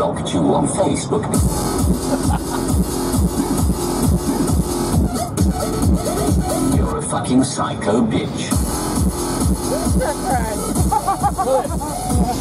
blocked you on Facebook. You're a fucking psycho bitch.